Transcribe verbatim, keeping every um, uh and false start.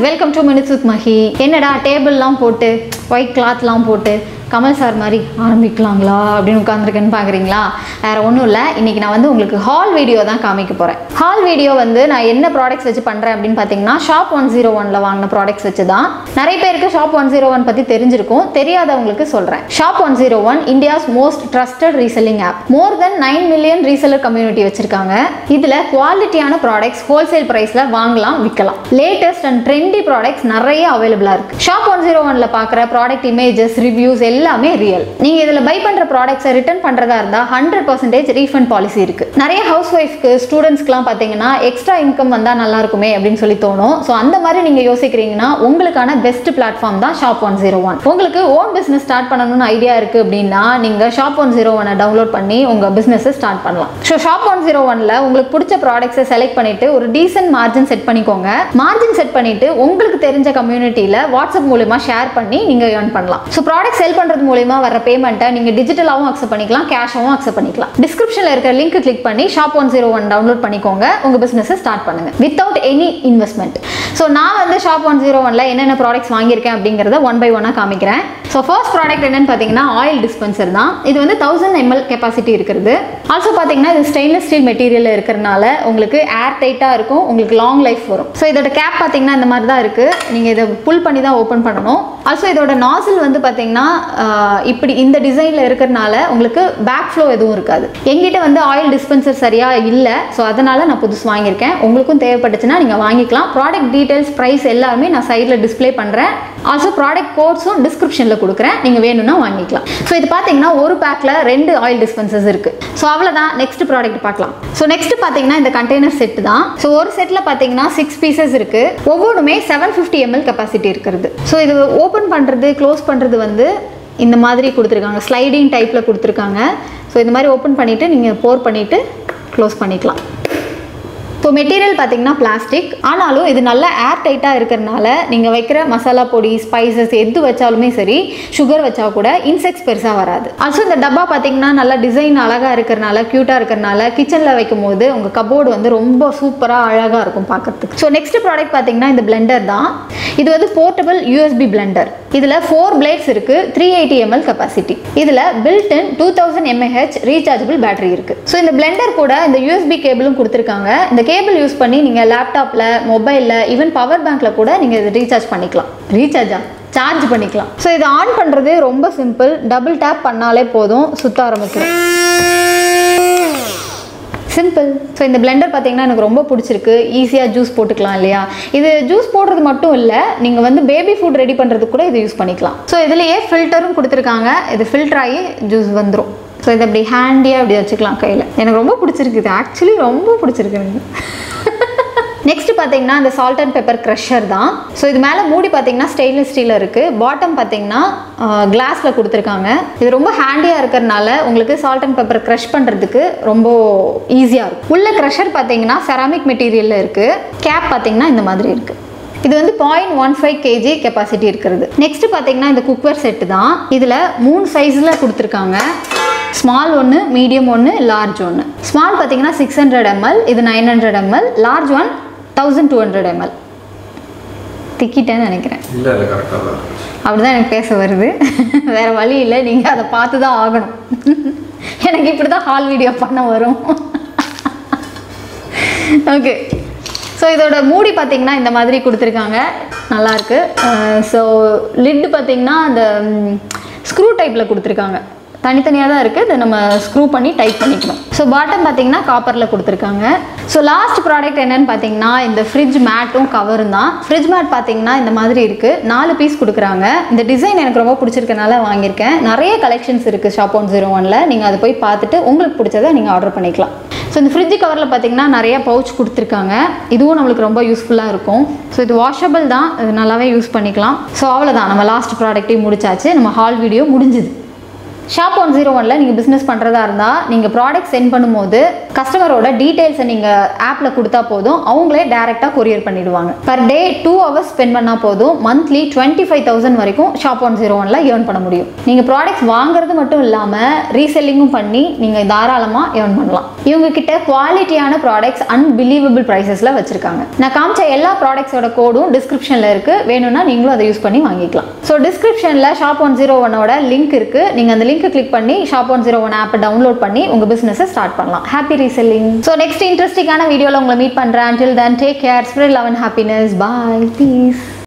welcome to Minutes with Mahi. என்னடா டேபிள்லாம் போட்டு white கிளாத்லாம் போட்டு கமல் சார் மாதிரி ஆரம்பிக்கலாங்களா அப்படின்னு உட்காந்துருக்கேன்னு பார்க்குறீங்களா? வேறு ஒன்றும் இல்லை, இன்றைக்கி நான் வந்து உங்களுக்கு ஹால் வீடியோ தான் காமிக்க போகிறேன். ஹால் வீடியோ வந்து நான் என்ன ப்ராடக்ட்ஸ் வச்சு பண்ணுறேன் அப்படின்னு பார்த்தீங்கன்னா ஷாப் ஒன் ஜீரோ ஒனில் வாங்கின ப்ராடக்ட்ஸ் வச்சு தான். நிறைய பேருக்கு ஷாப் ஒன் ஜீரோ ஒன் பற்றி தெரிஞ்சிருக்கும், தெரியாதவங்களுக்கு சொல்கிறேன். Shop one zero one India's most trusted reselling app. More than nine million reseller community வச்சுருக்காங்க. இதில் குவாலிட்டியான ப்ராடக்ட்ஸ் ஹோல்சேல் ப்ரைஸில் வாங்கலாம், விற்கலாம். லேட்டஸ்ட் அண்ட் ட்ரெண்டி ப்ராடக்ட்ஸ் நிறைய அவைலபிளாக இருக்குது. ஷாப் ஒன் ஜீரோ ஒனில் பார்க்குற ப்ராடக்ட் இமேஜஸ், ரிவ்யூஸ் எல்லாமே ரியல். நீங்க இதுல பை பண்ற ப்ராடக்ட்ஸை ரிட்டர்ன் பண்றதா இருந்தா ஹண்ட்ரட் பர்சன்டேஜ் ரீஃபண்ட் பாலிசி இருக்கு. நிறைய ஹவுஸ் ஒய்ஃப்க்கு ஸ்டூடெண்ட்ஸ்க்குலாம் பாத்தீங்கன்னா எக்ஸ்ட்ரா இன்கம் வந்தா நல்லா இருக்குமே அப்படின்னு சொல்லி தோணும். ஸோ அந்த மாதிரி நீங்க யோசிக்கிறீங்கன்னா உங்களுக்கான பெஸ்ட் பிளாட்ஃபார்ம் தான் ஷாப் ஒன் ஜீரோ ஒன். உங்களுக்கு ஓன் பிசினஸ் ஸ்டார்ட் பண்ணணும்னு ஐடியா இருக்கு அப்படின்னா நீங்க ஷாப் ஒன் ஜீரோ ஒனை டவுன்லோட் பண்ணி உங்க பிசினஸ் ஸ்டார்ட் பண்ணலாம். ஸோ ஷாப் ஒன் ஜீரோ ஒன்ல உங்களுக்கு பிடிச்ச ப்ராடக்ட்ஸை செலக்ட் பண்ணிட்டு ஒரு டீசென்ட் மார்ஜின் செட் பண்ணிக்கோங்க. மார்ஜின் செட் பண்ணிட்டு உங்களுக்கு தெரிஞ்ச கம்யூனிட்டியில வாட்ஸ்அப் மூலமா ஷேர் பண்ணி நீங்க ஏர்ன் பண்ணலாம். ஸோ ப்ராடக்ட் செல் பண்றது மூலமா வர பேமெண்ட்டை நீங்க டிஜிட்டலாவும் அக்செப்ட் பண்ணிக்கலாம், கேஷாவும் அக்செப்ட் பண்ணிக்கலாம். டிஸ்கிரிப்ஷன்ல இருக்க லிங்க் கிளிக் பண்ணி shop one zero one download பண்ணிக்கோங்க, உங்க பிசினஸ் ஸ்டார்ட் பண்ணுங்க வித்தவுட் எனி இன்வெஸ்ட்மெண்ட். ஸோ நான் வந்து ஷாப் ஒன் ஜீரோ ஒன்ல என்னென்ன ப்ராடக்ட்ஸ் வாங்கியிருக்கேன் அப்படிங்கறத ஒன் பை ஒன்னா காமிக்கிறேன். ஸோ ஃபர்ஸ்ட் ப்ராடக்ட் என்னன்னு பார்த்தீங்கன்னா ஆயில் டிஸ்பென்சர் தான். இது வந்து தௌசண்ட் எம்எல் கெப்பாசிட்டி இருக்கிறது. ஆல்சோ பார்த்தீங்கன்னா இது ஸ்டெயின்லெஸ் ஸ்டீல் மெட்டீரியல் இருக்கிறதுனால உங்களுக்கு ஏர் டைட்டாக இருக்கும், உங்களுக்கு லாங் லைஃப் வரும். ஸோ இதோட கேப் பார்த்தீங்கன்னா இந்த மாதிரி தான் இருக்கு. நீங்க இதை புல் பண்ணி தான் ஓப்பன் பண்ணணும். ஆல்சோ இதோட நாசில் வந்து பார்த்தீங்கன்னா இப்படி இந்த டிசைனில் இருக்கிறதுனால உங்களுக்கு பேக் ஃப்ளோ எதுவும் இருக்காது. எங்கிட்ட வந்து ஆயில் டிஸ்பென்சர் சரியா இல்லை, ஸோ அதனால நான் புதுசு வாங்கியிருக்கேன். உங்களுக்கும் தேவைப்பட்டுச்சுன்னா நீங்கள் வாங்கிக்கலாம். ப்ராடக்ட் டீடைல்ஸ், ப்ரைஸ் எல்லாமே நான் சைடில் டிஸ்பிளே பண்ணுறேன். ஆல்சோ ப்ராடக்ட் கோட்ஸும் டிஸ்கிரிப்ஷனில் கொடுக்குறேன், நீங்கள் வேணும்னா வாங்கிக்கலாம். ஸோ இது பார்த்தீங்கன்னா ஒரு பேக்கில் ரெண்டு ஆயில் டிஸ்பென்சர்ஸ் இருக்குது. ஸோ அவ்வளோதான். நெக்ஸ்ட் ப்ராடக்ட் பார்க்கலாம். ஸோ நெக்ஸ்ட் பார்த்தீங்கன்னா இந்த கண்டெய்னர் செட் தான். ஸோ ஒரு செட்டில் பார்த்தீங்கன்னா சிக்ஸ் பீசஸ் இருக்குது. ஒவ்வொன்றுமே செவன் ஃபிஃப்டி எம்எல் கெப்பாசிட்டி இருக்கிறது. ஸோ இது ஓப்பன் பண்ணுறது க்ளோஸ் பண்ணுறது வந்து இந்த மாதிரி கொடுத்துருக்காங்க, ஸ்லைடிங் டைப்பில் கொடுத்துருக்காங்க. ஸோ இந்த மாதிரி ஓப்பன் பண்ணிவிட்டு நீங்கள் போர் பண்ணிவிட்டு க்ளோஸ் பண்ணிக்கலாம். ஸோ மெட்டீரியல் பார்த்தீங்கன்னா பிளாஸ்டிக், ஆனாலும் இது நல்லா ஏர் டைட்டாக இருக்கிறதுனால நீங்கள் வைக்கிற மசாலா பொடி, ஸ்பைசஸ் எது வச்சாலுமே சரி, சுகர் வச்சா கூட இன்செக்ட்ஸ் பெருசாக வராது. ஆல்சோ இந்த டப்பா பார்த்தீங்கன்னா நல்லா டிசைன் அழகாக இருக்கிறனால, க்யூட்டாக இருக்கிறனால கிச்சனில் வைக்கும் போது உங்கள் கபோர்டு வந்து ரொம்ப சூப்பராக அழகாக இருக்கும் பார்க்கறதுக்கு. ஸோ நெக்ஸ்ட் ப்ராடக்ட் பார்த்தீங்கன்னா இந்த பிளெண்டர் தான். இது வந்து போர்ட்டபிள் யூஎஸ்பி பிளெண்டர். இதில் ஃபோர் பிளேட்ஸ் இருக்குது, த்ரீ எயிட்டி எம்எல் கெப்பாசிட்டி. இதில் built in two thousand mAh rechargeable battery இருக்குது. ஸோ இந்த பிளெண்டர் கூட இந்த யூஎஸ்பி கேபிளும் கொடுத்துருக்காங்க. இந்த கேபிள் யூஸ் பண்ணி நீங்கள் லேப்டாப்பில், மொபைலில், ஈவன் பவர் பேங்க்கில் கூட நீங்கள் இதை ரீசார்ஜ் பண்ணிக்கலாம். ரீசார்ஜா சார்ஜ் பண்ணிக்கலாம். ஸோ இதை ஆன் பண்ணுறது ரொம்ப சிம்பிள். டபுள் டேப் பண்ணாலே போதும், சுத்த ஆரம்பிக்கிறேன். சிம்பிள். ஸோ இந்த பிளெண்டர் பார்த்தீங்கன்னா எனக்கு ரொம்ப பிடிச்சிருக்கு. ஈஸியாக ஜூஸ் போட்டுக்கலாம் இல்லையா? இது ஜூஸ் போடுறது மட்டும் இல்லை, நீங்கள் வந்து பேபி ஃபுட் ரெடி பண்ணுறதுக்கு கூட இது யூஸ் பண்ணிக்கலாம். ஸோ இதுலேயே ஃபில்டரும் கொடுத்துருக்காங்க. இது ஃபில்டர் ஆகி ஜூஸ் வந்துடும். ஸோ இதை அப்படி ஹேண்டியாக அப்படி வச்சுக்கலாம் கையில். எனக்கு ரொம்ப பிடிச்சிருக்கு, இது ஆக்சுவலி ரொம்ப பிடிச்சிருக்கு எனக்கு. நெக்ஸ்ட் பார்த்தீங்கன்னா இந்த சால்ட் அண்ட் பெப்பர் க்ரஷர் தான். ஸோ இது மேலே மூடி பார்த்தீங்கன்னா ஸ்டெயின்லெஸ் ஸ்டீலில் இருக்குது. பாட்டம் பார்த்தீங்கன்னா கிளாஸில் கொடுத்துருக்காங்க. இது ரொம்ப ஹேண்டியாக இருக்கிறதுனால உங்களுக்கு சால்ட் அண்ட் பெப்பர் க்ரஷ் பண்ணுறதுக்கு ரொம்ப ஈஸியாக இருக்கும். உள்ள க்ரஷர் பார்த்தீங்கன்னா செராமிக் மெட்டீரியலில் இருக்குது. கேப் பார்த்தீங்கன்னா இந்த மாதிரி இருக்குது. இது வந்து point one five KG capacity இருக்கிறது. நெக்ஸ்ட் பார்த்தீங்கன்னா இந்த குக்வேர் செட்டு தான். இதில் மூணு சைஸில் கொடுத்துருக்காங்க. ஸ்மால் ஒன்று, மீடியம் ஒன்று, லார்ஜ் ஒன்று. ஸ்மால் பார்த்தீங்கன்னா சிக்ஸ் ஹண்ட்ரட் எம்எல், இது nine hundred ML. Large one thousand two hundred ML. திக்கிட்டேன்னு நினைக்கிறேன். அப்படிதான் எனக்கு பேச வருது, வேற வழி இல்லை. நீங்கள் அதை பார்த்து தான் ஆகணும். எனக்கு இப்படி தான் ஹால் வீடியோ பண்ண வரும். ஓகே. ஸோ இதோட மூடி பார்த்தீங்கன்னா இந்த மாதிரி கொடுத்துருக்காங்க, நல்லாயிருக்கு. ஸோ லிட்டு பார்த்தீங்கன்னா அந்த ஸ்க்ரூ டைப்பில் கொடுத்துருக்காங்க. தனித்தனியாக தான் இருக்குது, இதை நம்ம ஸ்க்ரூ பண்ணி டைட் பண்ணிக்கணும். ஸோ பாட்டம் பார்த்தீங்கன்னா காப்பரில் கொடுத்துருக்காங்க. ஸோ லாஸ்ட் ப்ராடக்ட் என்னென்னு பார்த்தீங்கன்னா இந்த ஃப்ரிட்ஜ் மேட்டும் கவரும் தான். ஃப்ரிட்ஜ் மேட் பார்த்தீங்கன்னா இந்த மாதிரி இருக்குது, நாலு பீஸ் கொடுக்குறாங்க. இந்த டிசைன் எனக்கு ரொம்ப பிடிச்சிருக்கனால வாங்கியிருக்கேன். நிறைய கலெக்ஷன்ஸ் இருக்குது ஷாப் ஒன் ஜீரோ ஒனில். நீங்கள் அதை போய் பார்த்துட்டு உங்களுக்கு பிடிச்சதை நீங்கள் ஆர்டர் பண்ணிக்கலாம். ஸோ இந்த ஃப்ரிட்ஜ் கவரில் பார்த்தீங்கன்னா நிறைய பவுச் கொடுத்துருக்காங்க. இதுவும் நம்மளுக்கு ரொம்ப யூஸ்ஃபுல்லாக இருக்கும். ஸோ இது வாஷபிள் தான், இது நல்லாவே யூஸ் பண்ணிக்கலாம். ஸோ அவ்வளோதான், நம்ம லாஸ்ட் ப்ராடக்ட்டையும் முடிச்சாச்சு. நம்ம ஹால் வீடியோ முடிஞ்சுது. ஷாப் ஒன் ஜீரோ ஒன்ல நீங்கள் பிஸ்னஸ் பண்ணுறதா இருந்தால் நீங்கள் ப்ராடக்ட் சென்ட் பண்ணும்போது கஸ்டமரோட டீட்டெயில்ஸை நீங்கள் ஆப்பில் கொடுத்தா போதும், அவங்களே டேரெக்டாக கொரியர் பண்ணிடுவாங்க. Per day two hours spend பண்ணால் போதும், மந்த்லி டுவெண்ட்டி ஃபைவ் தௌசண்ட் வரைக்கும் ஷாப் ஒன் ஜீரோ ஒன்ல ஏர்ன் பண்ண முடியும். நீங்கள் ப்ராடக்ட்ஸ் வாங்குறது மட்டும் இல்லாமல் ரீசெல்லிங்கும் பண்ணி நீங்கள் தாராளமாக ஏர்ன் பண்ணலாம். இவங்க கிட்ட குவாலிட்டியான ப்ராடக்ட்ஸ் அன்பிலீவபிள் ப்ரைஸஸில் வச்சிருக்காங்க. நான் காமிச்ச எல்லா ப்ராடக்ட்ஸோட கோடும் டிஸ்கிரிப்ஷனில் இருக்குது, வேணும்னா நீங்களும் அதை யூஸ் பண்ணி வாங்கிக்கலாம். ஸோ டிஸ்கிரிப்ஷனில் ஷாப் ஒன் ஜீரோ ஒன்னோட லிங்க் இருக்குது, நீங்கள் அந்த லிங்க் கிளிக் பண்ணி ஷாப் ஒன் ஜீரோ ஒன் ஆப்பை டவுன்லோட் பண்ணி உங்கள் பிஸ்னஸை ஸ்டார்ட் பண்ணலாம். Happy reselling. ஸோ நெக்ஸ்ட் இன்ட்ரெஸ்டிங்கான வீடியோவில் உங்களை மீட் பண்ணுறேன். Until then, take care, spread love and happiness. Bye. Peace.